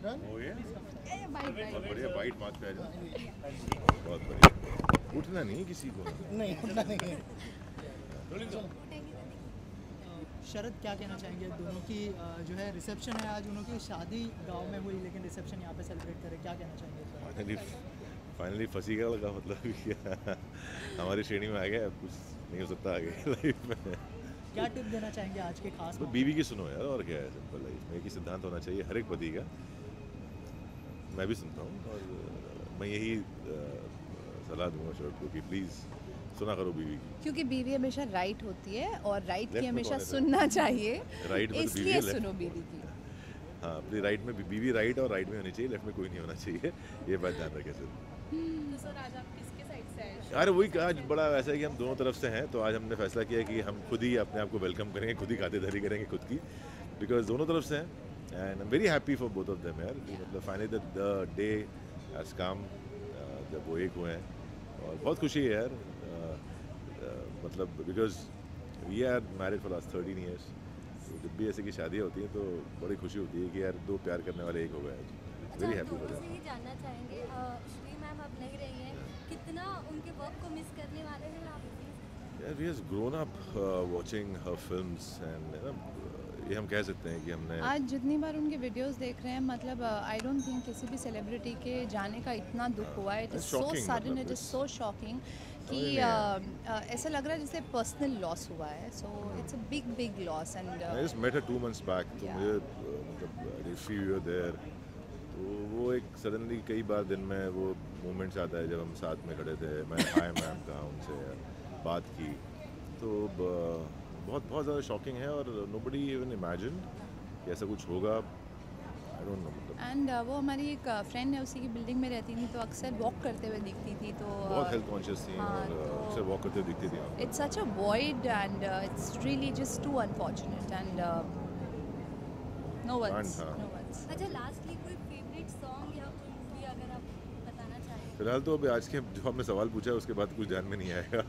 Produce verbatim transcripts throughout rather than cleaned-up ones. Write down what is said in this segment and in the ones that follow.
हो गया बहुत बढ़िया वाइट मार्च पे आ जाओ बहुत बढ़िया उठना नहीं किसी को नहीं उठना नहीं है। शरद क्या कहना चाहेंगे दोनों की जो है रिसेप्शन है आज उन्हों की शादी गांव में हुई लेकिन रिसेप्शन यहाँ पे सेलिब्रेट करें क्या कहना चाहेंगे? फाइनली फाइनली फंसी गया लगा मतलब क्या हमारी श्रेणी में आ गया कुछ नहीं हो सकता आगे लाइफ में। क्या टिप देना चाहेंगे आज के खास तो बीवी की सुनो यार और क्या है सिंपल लाइफ में एक ही सिद्धांत होना चाहिए हर एक पति का। मैं भी सुनता हूँ और मैं यही सलाह दूंगा शोएब को कि प्लीज़ सुना करो बीवी की क्योंकि बीवी हमेशा राइट होती है और राइट की हमेशा सुनना चाहिए राइट में इसलिए सुनो बीवी की। हाँ अपनी राइट में बीवी राइट और राइट में होनी चाहिए लेफ्ट में कोई नहीं होना चाहिए ये बात ध्यान रखें सर। तो सर आज आप किसके साइड से आए? यार वही आज बड़ा ऐसा है कि हम दोनों तरफ से हैं तो आज हमने फैसला किया कि हम खुद ही अपने आप को वेलकम करेंगे खुद ही खातिरदारी करेंगे खुद की बिकॉज दोनों तरफ से हैं and I am very happy for both of them यार मतलब finally the day has come जब वो एक हुए हैं और बहुत खुशी है यार मतलब because we are married for last thirteen years तो जब भी ऐसे की शादियाँ होती हैं तो बड़ी खुशी होती है कि यार दो प्यार करने वाले एक हो गए वेरी हैप्पी फॉर दैट। ये जानना चाहेंगे श्री मैम अब नहीं रही हैं कितना उनके वर्क को मिस करने वाले हैं आप? यार we has grown up watching her films and ये हम कह सकते हैं कि हमने आज जितनी बार उनके वीडियोस देख रहे हैं मतलब आई डोंट थिंक किसी भी सेलिब्रिटी के जाने का इतना दुख हुआ है। It is so sudden it is so shocking कि ऐसा लग रहा है जैसे पर्सनल लॉस हुआ है so it's a big big loss and I just met her two months back तो मुझे मतलब आई सी यू देयर तो वो एक सडनली कई बार दिन में वो मोमेंट्स आता है जब हम साथ में खड़े थे मैं हाय मैम कहा उनसे बात की तो बहुत बहुत ज़्यादा शॉकिंग है और नोबडी इवन इमेजिन कि ऐसा कुछ होगा आई डोंट नो मतलब। एंड वो हमारी एक फ्रेंड है उसी की बिल्डिंग में रहती थी तो अक्सर वॉक करते हुए दिखती थी तो बहुत हेल्थ कॉन्शियस थी हाँ, और अक्सर वॉक करते हुए दिखती थी। It's such a void and it's really just too unfortunate and no words no words. अच्छा लास्टली कोई फेवरेट सॉन्ग या कोई मूवी अगर आप बताना चाहें? फिलहाल तो अभी आज के जो आपने सवाल पूछा है उसके बाद कुछ ध्यान में नहीं आएगा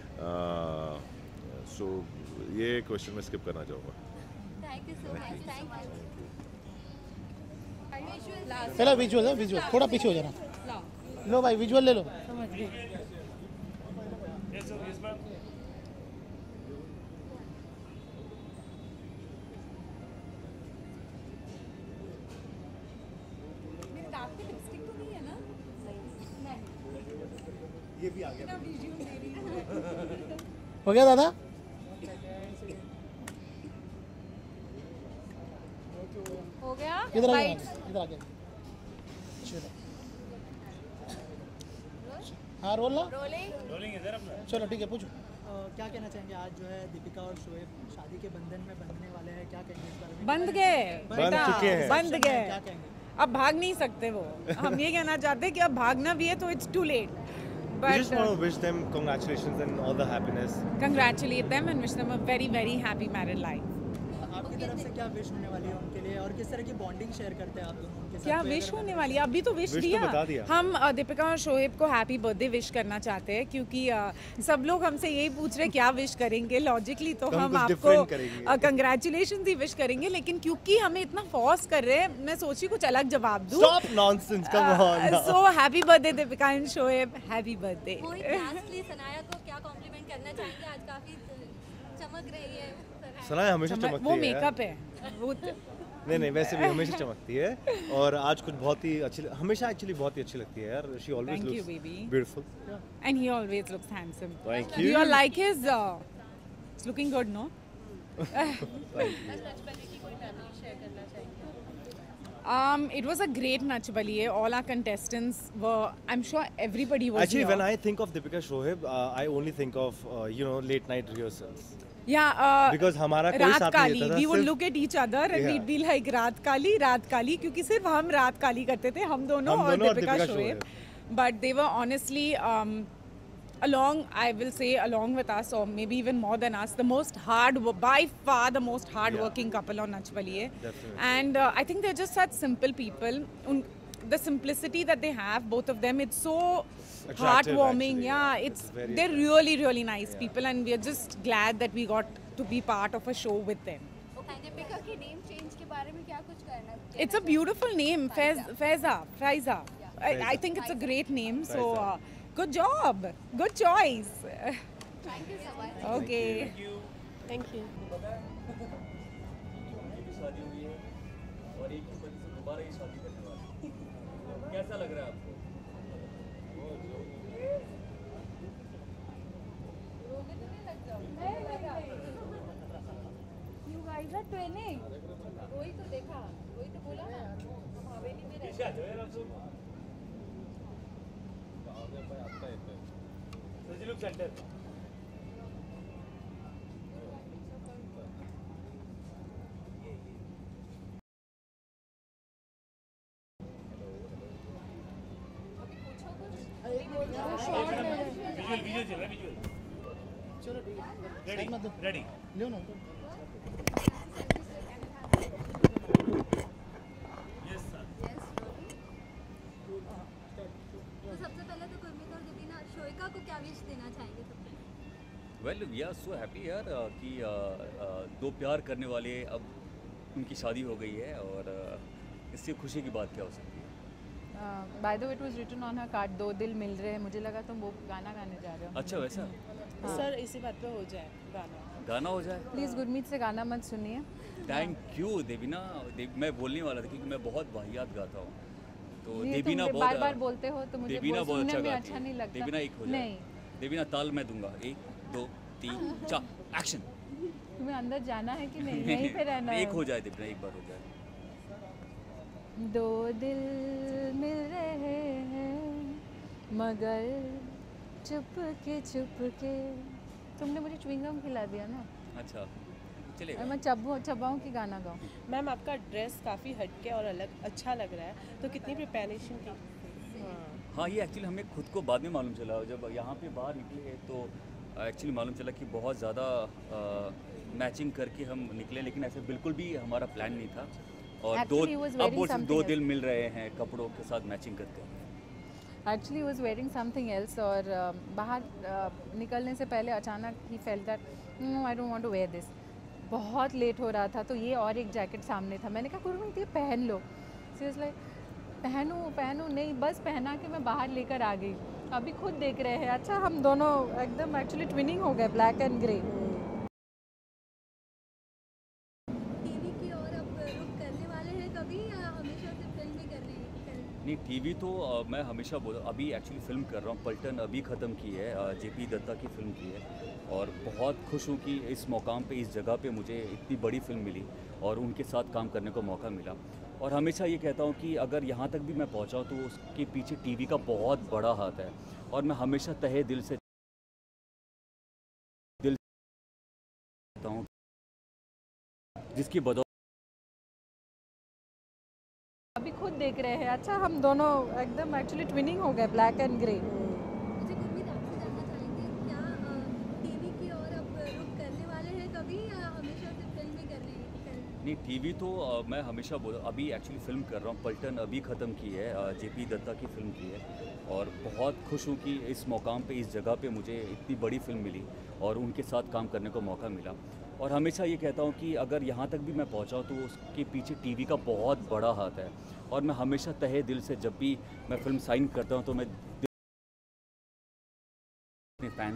सो ये क्वेश्चन मैं स्किप करना चाहूँगा। Thank you so much thank you. पहला विजुअल है विजुअल थोड़ा पीछे हो जाना लो भाई विजुअल ले लो। समझ गए। ये भी आ गया हो गया दादा हो गया इधर आ गया इधर आ गया चलो हाँ रोल ना रोलिंग इधर अपना चलो ठीक है पूछो। क्या कहना चाहेंगे आज जो है दीपिका और शोएब शादी के बंधन में बंधने वाले हैं क्या कहेंगे इस बारे में? बंध गए बंध चुके हैं बंध गए क्या कहेंगे? अब भाग नहीं सकते वो हम ये कहना चाहते हैं कि अब भागना भी है तो it's too late We just want to wish them congratulations and all the happiness. Congratulate them and wish them a very very happy married life. आपकी तरफ से क्या विश होने वाली है उनके लिए और किस तरह की बॉन्डिंग शेयर करते हैं आप दोनों उनके साथ? क्या विश होने वाली है? अभी तो विश Wish तो दिया बता दिया। हम अ, दीपिका और शोएब को हैप्पी बर्थडे विश करना चाहते हैं क्योंकि अ, सब लोग हमसे यही पूछ रहे क्या विश करेंगे लॉजिकली तो तो हम हम कुछ आपको different करेंगे। कंग्रेचुलेशन ही विश करेंगे लेकिन क्योंकि हमें इतना फोर्स कर रहे हैं मैं सोची कुछ अलग जवाब दूं। Stop nonsense, come on. So happy birthday Deepika and Shoaib happy birthday. कोई लास्टली सनाया को क्या कॉम्प्लीमेंट करना चाहेंगे? आज काफी चमक रही है सनाया हमेशा चमकती वो है मेकअप है वो नहीं नहीं वैसे भी हमेशा चमकती है और आज कुछ बहुत ही अच्छी हमेशा एक्चुअली बहुत ही अच्छी लगती है यार she always Thank you, looks baby. Beautiful and he always looks handsome. Thank You you. are like his. Uh, it's looking good, no? Um, it was a great Nachbali. All our contestants were. I'm sure everybody was. Actually, here. when I think of Deepika Shoaib, uh, I only think of uh, you know late night rehearsals. Yeah. Uh, Because हमारा कोई रात साथ नहीं काली. रहता था, We would सिर्फ- look at each other and Yeah. we'd be like रात काली, रात काली, क्योंकि सिर्फ हम रात काली करते थे, हम दोनों हम और दोनों और Deepika Deepika Shoaib. Shoaib. But they were honestly. Um, along I will say along with us or maybe even more than us the most hard by far the most hard working Yeah. couple on Nachbaliye Definitely. and uh, I think they're just such simple people. Un- the simplicity that they have both of them it's so Attractive, heartwarming actually. yeah Yeah, it's, it's very they're attractive. really really nice Yeah. people and we're just glad that we got to be part of a show with them. Deepika के name change के बारे बारे में क्या कुछ करना? It's a beautiful name, Faiz, Faiza, Faiza. I, I think it's a great name. So uh, good job, good choice. Thank you so much. Okay. Thank you. शादी हुई है और एक ही पति से दोबारा ही शादी करने वाली है। कैसा लग रहा है आपको? You guys are twinning. वही तो देखा, वही तो बोला ना, हम हवेली में रहते हैं। सजिलुक सेंटर। विजुअल चल रहा है, विजुअल। चलो ठीक है, रेडी रेडी लो ना। Yes sir. तो सबसे पहले तो गुरमीत और दीपिका शोइका को क्या विश देना चाहेंगे सबसे? Well we are so happy यार uh, कि uh, uh, दो प्यार करने वाले अब उनकी शादी हो गई है और uh, इससे खुशी की बात क्या हो सकती है? By the way it was written on her card, दो दिल मिल रहे हैं। मुझे लगा तुम वो गाना गाने जा रहे हो। अच्छा वैसा सर इसी बात पे हो जाए गाना। गाना हो जाए। प्लीज़ गुरमीत से गाना मत सुनिए। Thank you Devina. देव, मैं बोलने वाला था क्योंकि मैं बहुत वाहियात गाता हूँ तो ये देवीना तुम बहुत बार बार बोलते हो तो मुझे देवीना वो बहुत सुनने अच्छा में गाती अच्छा नहीं है। लगता। देवीना एक हो जाए। नहीं, देवीना ताल मैं दूंगा, एक दो तीन चार एक्शन। तुम्हें अंदर जाना है कि नहीं, यहीं पे रहना है? एक हो जाए देवीना, एक बार हो जाए। दो दिल मिल रहे हैं मगर चुप के चुप के। तुमने मुझे च्युइंगम खिला दिया ना। अच्छा चलेगा। मैं चबाऊँ चबाऊँ कि गाना गाऊँ? मैम आपका ड्रेस काफ़ी हटके और अलग अच्छा लग रहा है, तो कितनी प्रिपरेशन की? हाँ ये एक्चुअली हमें खुद को बाद में मालूम चला, जब यहाँ पे बाहर निकले तो एक्चुअली मालूम चला कि बहुत ज़्यादा मैचिंग करके हम निकले, लेकिन ऐसे बिल्कुल भी हमारा प्लान नहीं था। और Actually, दो he was अब wearing वो something दो else. दिल मिल रहे हैं कपड़ों के साथ मैचिंग करके। Actually was wearing something else और uh, बाहर uh, निकलने से पहले अचानक ही felt that no I don't want to wear this. बहुत लेट हो रहा था तो ये और एक जैकेट सामने था। मैंने कहा गुरमीत ये पहन लो। सी वाज लाइक पहनूं पहनूं नहीं, बस पहना के मैं बाहर लेकर आ गई। अभी खुद देख रहे हैं। अच्छा हम दोनों एकदम एक्चुअली ट्विनिंग हो गए, ब्लैक एंड ग्रे। टीवी की ओर अब रुख करने वाले हैं कभी या हमेशा से फिल्म में कर रहे हैं? नहीं टीवी तो आ, मैं हमेशा बोल अभी एक्चुअली फिल्म कर रहा हूँ, पलटन अभी ख़त्म की है, जेपी दत्ता की फिल्म की है और बहुत खुश हूँ कि इस मौकाम पे, इस जगह पे मुझे इतनी बड़ी फिल्म मिली और उनके साथ काम करने को मौका मिला। और हमेशा ये कहता हूँ कि अगर यहाँ तक भी मैं पहुँचा हूँ तो उसके पीछे टीवी का बहुत बड़ा हाथ है और मैं हमेशा तहे दिल से दिल हूँ जिसकी बदौलत अभी खुद देख रहे हैं। अच्छा हम दोनों एकदम एक्चुअली ट्विनिंग हो गए, ब्लैक एंड ग्रे। मुझे गुरमीत आपसे जानना चाहेंगे क्या टीवी की ओर अब रुख करने वाले हैं कभी या हमेशा से फिल्म में कर रहे हैं? नहीं टीवी तो आ, मैं हमेशा बोल अभी एक्चुअली फिल्म कर रहा हूँ, पलटन अभी ख़त्म की है, जेपी दत्ता की फिल्म की है और बहुत खुश हूँ कि इस मौकाम पे, इस जगह पे मुझे इतनी बड़ी फिल्म मिली और उनके साथ काम करने को मौका मिला। और हमेशा ये कहता हूँ कि अगर यहाँ तक भी मैं पहुँचा हूँ तो उसके पीछे टीवी का बहुत बड़ा हाथ है और मैं हमेशा तहे दिल से जब भी मैं फिल्म साइन करता हूँ तो मैं अपने फैंस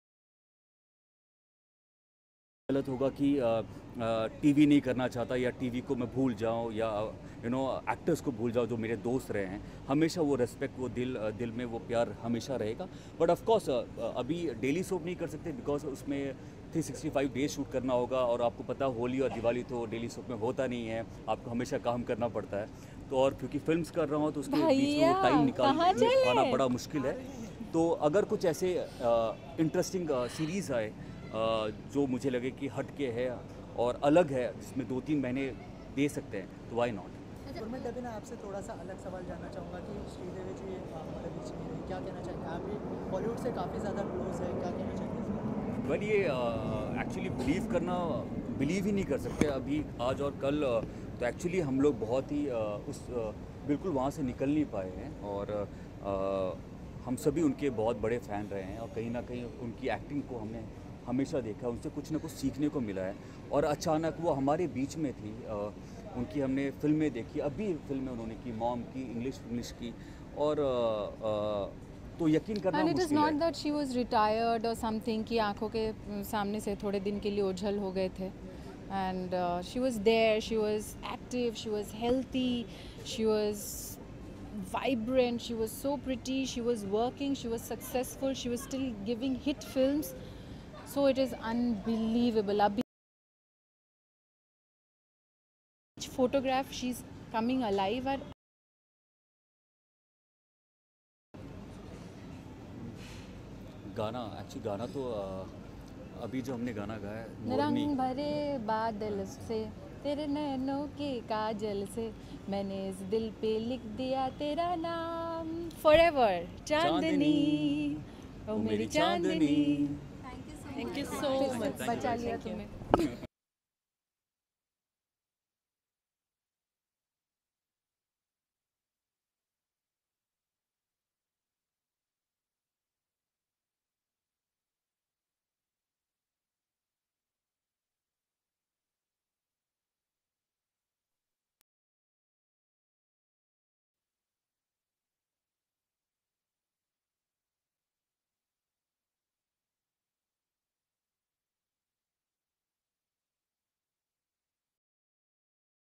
गलत होगा कि टीवी नहीं करना चाहता या टीवी को मैं भूल जाऊं या यू नो एक्टर्स को भूल जाऊं जो मेरे दोस्त रहे हैं। हमेशा वो रेस्पेक्ट, वो दिल दिल में वो प्यार हमेशा रहेगा। बट ऑफ कोर्स अभी डेली सोप नहीं कर सकते बिकॉज उसमें three sixty five days shoot करना होगा और आपको पता होली और दिवाली तो डेली सोप में होता नहीं है, आपको हमेशा काम करना पड़ता है। तो और क्योंकि फिल्म्स कर रहा हूँ तो उसके बीच में वो टाइम निकाल पाना बड़ा मुश्किल है। तो अगर कुछ ऐसे इंटरेस्टिंग सीरीज़ आए जो मुझे लगे कि हट के है और अलग है, जिसमें दो तीन महीने दे सकते हैं तो वाई नॉट। गुरमीत दबी, मैं आपसे थोड़ा सा अलग सवाल जानना चाहूँगा कि श्रीदेवी जी हमारे बीच नहीं रही, क्या कहना चाहेंगे? आप भी बॉलीवुड से काफ़ी ज़्यादा क्लोज है, क्या कहना चाहेंगे? वेल ये एक्चुअली बिलीव करना, बिलीव ही नहीं कर सकते अभी आज और कल। uh, तो एक्चुअली हम लोग बहुत ही uh, उस uh, बिल्कुल वहाँ से निकल नहीं पाए हैं और uh, हम सभी उनके बहुत बड़े फ़ैन रहे हैं और कहीं ना कहीं उनकी एक्टिंग को हमने हमेशा देखा, उनसे कुछ ना कुछ सीखने को मिला है और अचानक वो हमारे बीच में थी। उनकी हमने फिल्में देखी, अभी फिल्में उन्होंने की, मॉम की, इंग्लिश इंग्लिश की, और uh, uh, तो यकीन करना एंड इट इज़ मुश्किल नॉट है। दैट शी वाज रिटायर्ड और समथिंग कि आंखों के सामने से थोड़े दिन के लिए ओझल हो गए थे. And she was there, she was active, she was healthy, she was vibrant, she was so pretty, she was working, she was successful, she was still giving hit films. So it is unbelievable. Abhi each photograph she's coming alive. And गाना actually गाना तो uh, अभी जो हमने गाना गाया है मोरनी, रंग भरे बादल से तेरे नैनों के काजल से मैंने इस दिल पे लिख दिया तेरा नाम फॉरएवर. चांदनी, ओ मेरी Chandni. Thank you so thank you so much. बचा लिया तुम्हें.